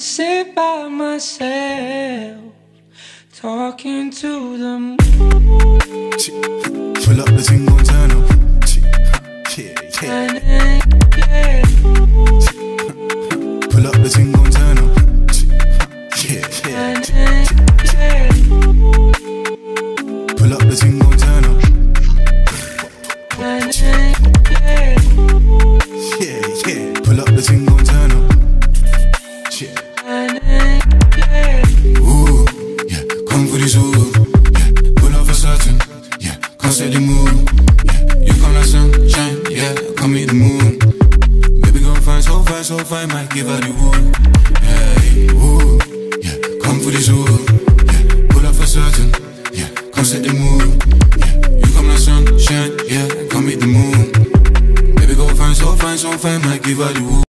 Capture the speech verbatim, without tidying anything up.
Sit by myself, talking to the moon. Pull up the thing, gon' turn up. Yeah, yeah. Yeah. Pull up the thing, gon' turn up. Yeah, yeah. Yeah. Pull up the thing, gon' turn up. Yeah. Yeah, yeah. Pull up the thing, gon' turn up. Yeah. Ooh, yeah. Come for this ooh. Yeah. Pull up for certain. Yeah. Can't say the mood. Yeah. You come like sunshine. Yeah. Come meet the moon. Baby gon' find so fine, so fine. Might give her the wood. Hey, ooh, yeah. Come for this ooh. Yeah. Pull up for certain. Yeah. Come set the mood. Yeah. You come like sunshine. Yeah. Come meet the moon. Baby gon' find so fine, so fine. Might give her the wood.